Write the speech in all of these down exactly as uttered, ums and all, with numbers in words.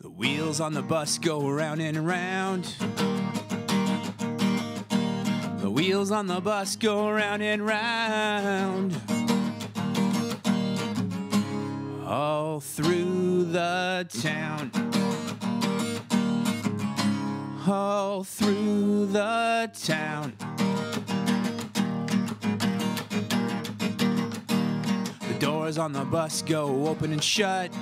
The wheels on the bus go round and around. The wheels on the bus go round and round. All through the town. All through the town. The doors on the bus go open and shut.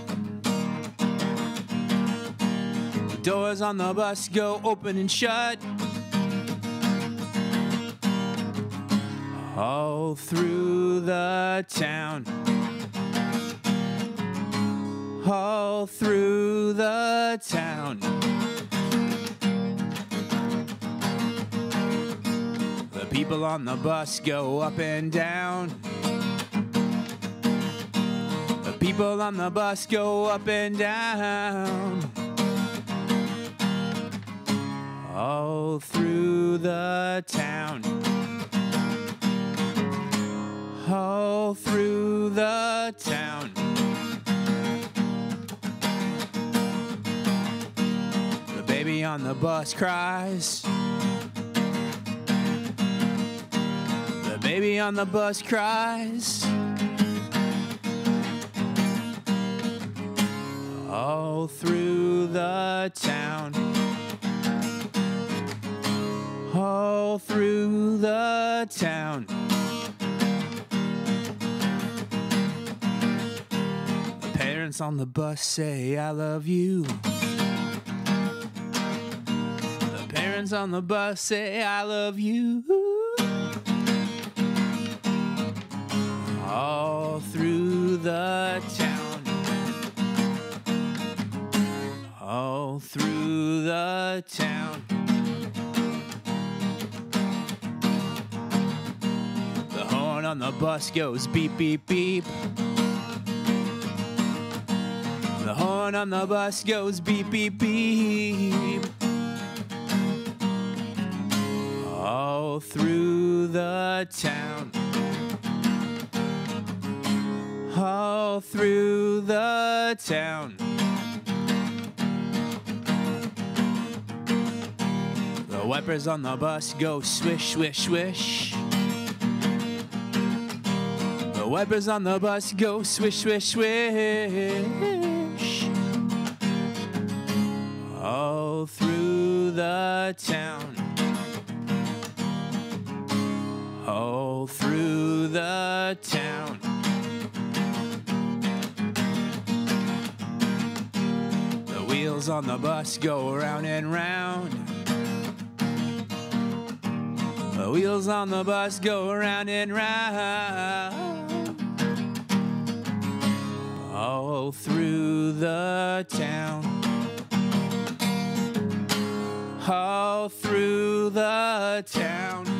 The doors on the bus go open and shut. All through the town. All through the town. The people on the bus go up and down. The people on the bus go up and down. All through the town. All through the town. The baby on the bus cries. The baby on the bus cries. All through the town. All through the town. The parents on the bus say, I love you. The parents on the bus say, I love you. All through the town. All through the town. The horn on the bus goes beep, beep, beep. The horn on the bus goes beep, beep, beep. All through the town. All through the town. The wipers on the bus go swish, swish, swish. The wipers on the bus go swish, swish, swish. All through the town. All through the town. The wheels on the bus go round and round. The wheels on the bus go round and round. All through the town. All through the town.